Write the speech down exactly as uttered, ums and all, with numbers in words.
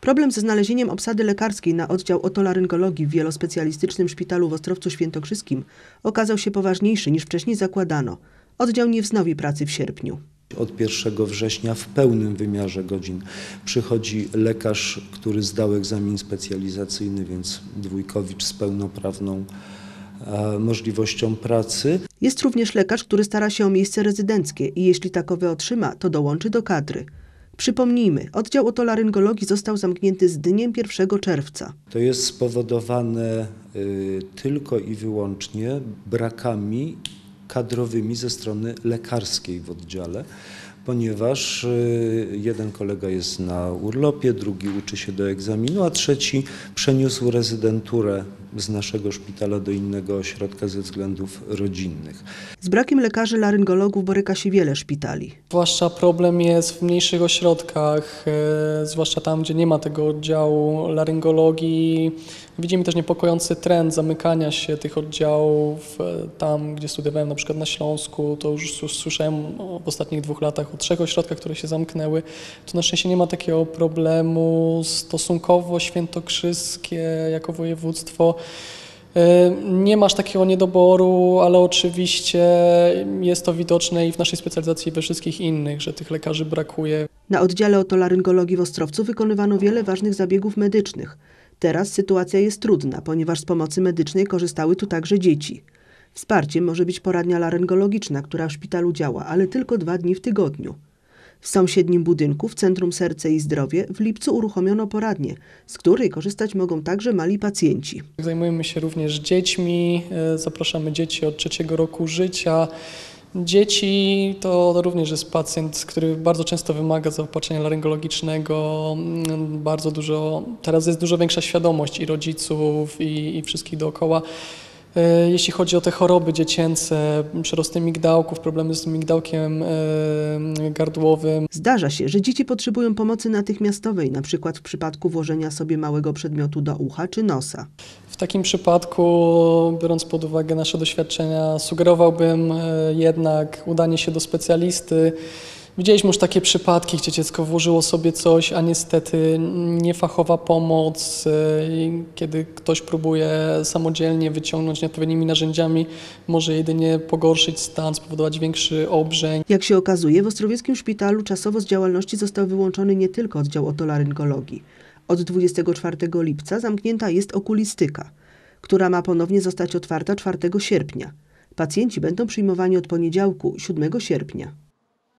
Problem ze znalezieniem obsady lekarskiej na oddział otolaryngologii w wielospecjalistycznym szpitalu w Ostrowcu Świętokrzyskim okazał się poważniejszy niż wcześniej zakładano. Oddział nie wznowi pracy w sierpniu. Od pierwszego września w pełnym wymiarze godzin przychodzi lekarz, który zdał egzamin specjalizacyjny, więc dwójkowicz z pełnoprawną e, możliwością pracy. Jest również lekarz, który stara się o miejsce rezydenckie i jeśli takowe otrzyma, to dołączy do kadry. Przypomnijmy, oddział otolaryngologii został zamknięty z dniem pierwszego czerwca. To jest spowodowane y, tylko i wyłącznie brakami kadrowymi ze strony lekarskiej w oddziale, ponieważ y, jeden kolega jest na urlopie, drugi uczy się do egzaminu, a trzeci przeniósł rezydenturę z naszego szpitala do innego ośrodka ze względów rodzinnych. Z brakiem lekarzy laryngologów boryka się wiele szpitali. Zwłaszcza problem jest w mniejszych ośrodkach, e, zwłaszcza tam, gdzie nie ma tego oddziału laryngologii. Widzimy też niepokojący trend zamykania się tych oddziałów. E, tam, gdzie studiowałem, na przykład na Śląsku, to już słyszałem w ostatnich dwóch latach o trzech ośrodkach, które się zamknęły. Tu na szczęście nie ma takiego problemu. Stosunkowo świętokrzyskie jako województwo nie masz takiego niedoboru, ale oczywiście jest to widoczne i w naszej specjalizacji i we wszystkich innych, że tych lekarzy brakuje. Na oddziale otolaryngologii w Ostrowcu wykonywano wiele ważnych zabiegów medycznych. Teraz sytuacja jest trudna, ponieważ z pomocy medycznej korzystały tu także dzieci. Wsparciem może być poradnia laryngologiczna, która w szpitalu działa, ale tylko dwa dni w tygodniu. W sąsiednim budynku, w Centrum Serce i Zdrowie, w lipcu uruchomiono poradnię, z której korzystać mogą także mali pacjenci. Zajmujemy się również dziećmi, zapraszamy dzieci od trzeciego roku życia. Dzieci to również jest pacjent, który bardzo często wymaga zaopatrzenia laryngologicznego. Bardzo dużo, teraz jest dużo większa świadomość i rodziców, i, i wszystkich dookoła. Jeśli chodzi o te choroby dziecięce, przerosty migdałków, problemy z migdałkiem gardłowym. Zdarza się, że dzieci potrzebują pomocy natychmiastowej, na przykład w przypadku włożenia sobie małego przedmiotu do ucha czy nosa. W takim przypadku, biorąc pod uwagę nasze doświadczenia, sugerowałbym jednak udanie się do specjalisty. Widzieliśmy już takie przypadki, gdzie dziecko włożyło sobie coś, a niestety niefachowa pomoc, kiedy ktoś próbuje samodzielnie wyciągnąć nieodpowiednimi narzędziami, może jedynie pogorszyć stan, spowodować większy obrzęk. Jak się okazuje, w ostrowieckim szpitalu czasowo z działalności został wyłączony nie tylko oddział otolaryngologii. Od dwudziestego czwartego lipca zamknięta jest okulistyka, która ma ponownie zostać otwarta czwartego sierpnia. Pacjenci będą przyjmowani od poniedziałku, siódmego sierpnia.